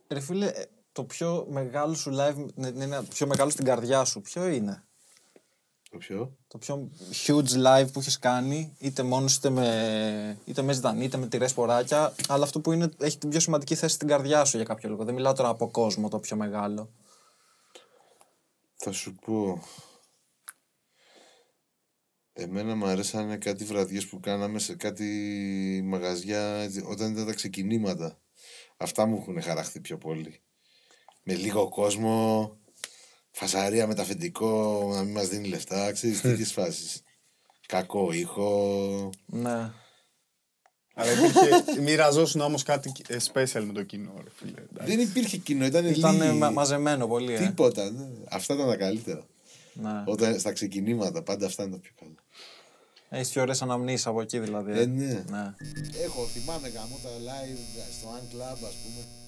Ρε φίλε, το πιο μεγάλο σου live, είναι πιο μεγάλο στην καρδιά σου, ποιο είναι? Το ποιο? Το πιο huge live που έχεις κάνει, είτε μόνος είτε με ζητανή, είτε με τυρές ποράκια, αλλά αυτό που έχει την πιο σημαντική θέση στην καρδιά σου για κάποιο λόγο. Δεν μιλάω τώρα από κόσμο το πιο μεγάλο. Θα σου πω. Εμένα μου αρέσανε κάτι βραδιές που κάναμε σε κάτι μαγαζιά όταν ήταν τα ξεκινήματα. Αυτά μου έχουν χαραχθεί πιο πολύ. Με λίγο κόσμο, φασαρία με τα αφεντικό, να μην μας δίνει λεφτά, ξέρεις, τέτοιες φάσεις. Κακό ήχο. Ναι. Αλλά μοιραζόσουν όμως κάτι special με το κοινό, ρε φίλε. Δεν υπήρχε κοινό, ήταν μαζεμένο πολύ. Τίποτα. Ναι. Αυτά ήταν τα καλύτερα. Ναι. Όταν, στα ξεκινήματα, πάντα αυτά είναι τα πιο καλά. Έχεις πιο ωραίες αναμνήσεις από εκεί δηλαδή. Ναι. Ναι. Θυμάμαι γαμώ τα live στο Unclub, ας πούμε.